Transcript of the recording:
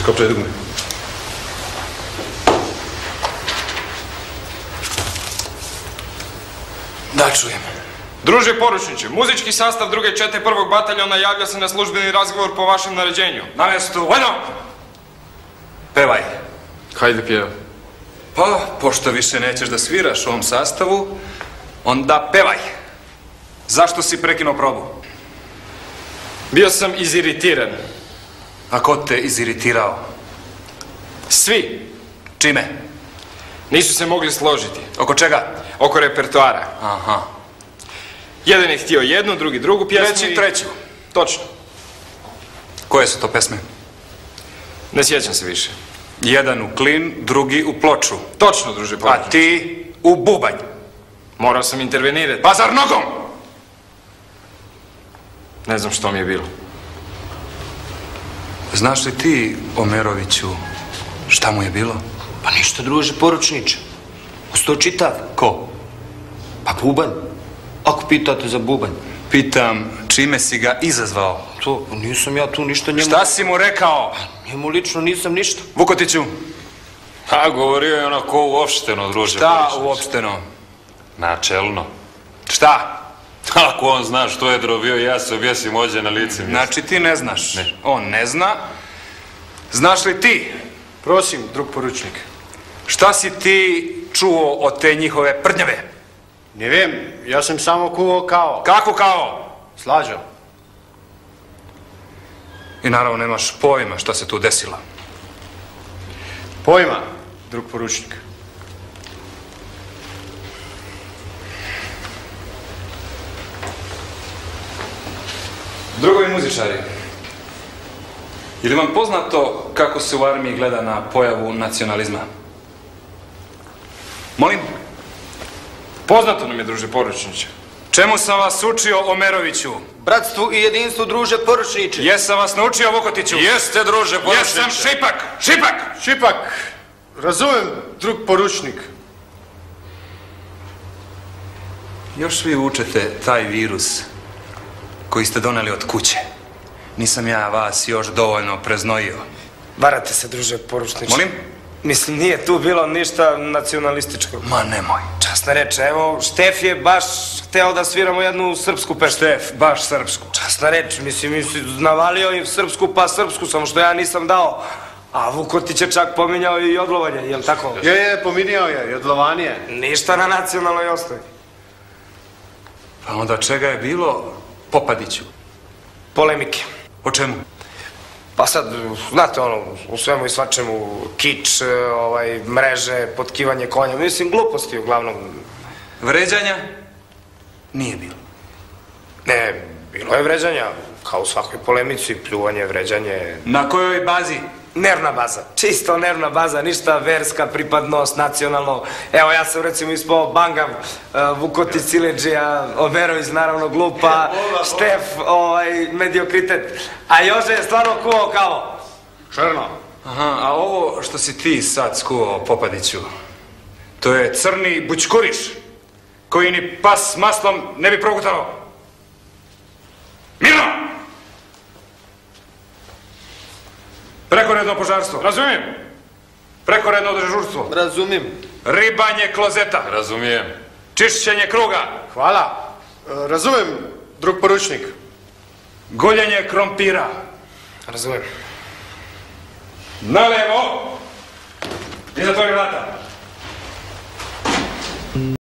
Kopčaj dugme. Da, čujem. Druže poručniče, muzički sastav druge čete prvog bataljona javlja se na službeni razgovor po vašem naređenju. Na mjestu, vojno! Pevaj. Hajde pjevaj. Pa, pošto više nećeš da sviraš u ovom sastavu, onda pevaj. Zašto si prekinuo probu? Bio sam iziritiran. A ko te iziritirao? Svi. Čime? Nisu se mogli složiti. Oko čega? Oko repertoara. Aha. Jedan je htio jednu, drugi drugu pjesmu Treći treću. Točno. Koje su to pesme? Ne sjećam se više. Jedan u klin, drugi u ploču. Točno, druže poručniče. A ti u bubanj. Morao sam intervenirati. Pa zar nogom? Ne znam što mi je bilo. Znaš li ti, Omeroviću, šta mu je bilo? Pa ništa, druže poručniče. Ostao čitav. Ko? Pa bubanj. Ako pitate za bubanj. Pitam, čime si ga izazvao? To, nisam ja tu ništa njemu... Šta si mu rekao? Njemu lično nisam ništa. Vukotiću? Pa, govorio je onako uopšteno, druže. Šta uopšteno? Načelno. Šta? Ako on zna što je drobio, ja se objesim ođe na lice. Znači ti ne znaš. Ne. On ne zna. Znaš li ti? Prosim, drug poručnik. Šta si ti čuo od te njihove prdnjave? Ne vem, ja sam samo kuo kao. Kako kao? Slađo. I naravno nemaš pojma šta se tu desilo. Pojma, drug poručnik. Drugovi muzičari, je li vam poznato kako se u armiji gleda na pojavu nacionalizma? Molim? Poznato nam je, druže poručniče. Čemu sam vas učio, Omeroviću? Bratstvu i jedinstvu, druže poručniče. Jesam vas naučio, Vukotiću? Jeste, druže poručniče. Jesam Šipak! Šipak! Šipak, razumem, drug poručnik. Još vi učete taj virus koji ste doneli od kuće. Nisam ja vas još dovoljno preznojio. Varate se, druže poručniče. Molim? Mislim, nije tu bilo ništa nacionalističko. Ma nemoj. Časna reč, evo, Štef je baš hteo da sviramo jednu srpsku pesmu. Štef, baš srpsku. Časna reč, mislim, navalio im srpsku pa srpsku, samo što ja nisam dao. A Vukotić je čak pominjao i odlovanje, jel tako? Je, pominjao je, i odlovanje. Ništa na nacionalnoj osnovi. Pa onda čega je bilo, Popadiću? Polemike. O čemu? Pa sad, znate ono, u svemu i svačemu, kič, mreže, potkivanje konja, mislim, gluposti uglavnom. Vređanja? Nije bilo. Ne, bilo je vređanja, kao u svakoj polemici, pljuvanje, vređanje. Na kojoj bazi? Nervna baza, čisto nervna baza, ništa verska pripadnost, nacionalno. Evo, ja sam recimo ispao Bangav, Vukotić, Sileđija, Omerović, naravno glupa, Štef, mediokritet. A Jože je stvarno kuo kao. Černo. Aha, a ovo što si ti sad skuo, Popadiću, to je crni bućkuriš, koji ni pas s maslom ne bi progutao. Mirno! Prekoredno požarstvo. Razumijem. Prekoredno dežurstvo. Razumijem. Ribanje klozeta. Razumijem. Čišćenje kruga. Hvala. Razumem, drug poručnik. Goljenje krompira. Razumijem. Nalevo. I zatvori vrata.